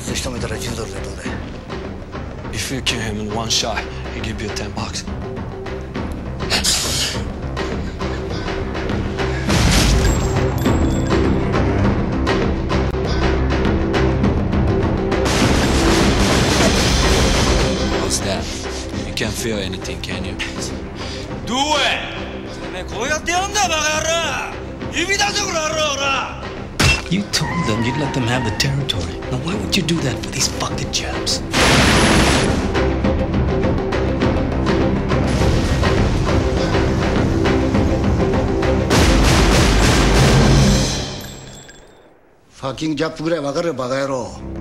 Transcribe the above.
発で仕留めたら$10でどうだい？ If you kill him in one shot, he'll give you $10. What's that? You can't feel anything, can you? Do it! てめえこうやってやんだバカ野郎！指出せこの野郎ほら！ You told them you'd let them have the territory. Now why would you do that for these fucking Japs? Fucking Jap ぐらいわかるよバカ野郎。